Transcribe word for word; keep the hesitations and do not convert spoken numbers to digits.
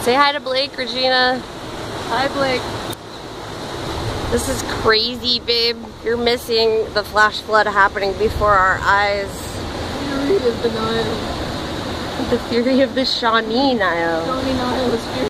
Say hi to Blake, Regina. Hi, Blake. This is crazy, babe. You're missing the flash flood happening before our eyes. Fury of the Nile. The fury of the Shawnee Nile. Shawnee Nile is furious.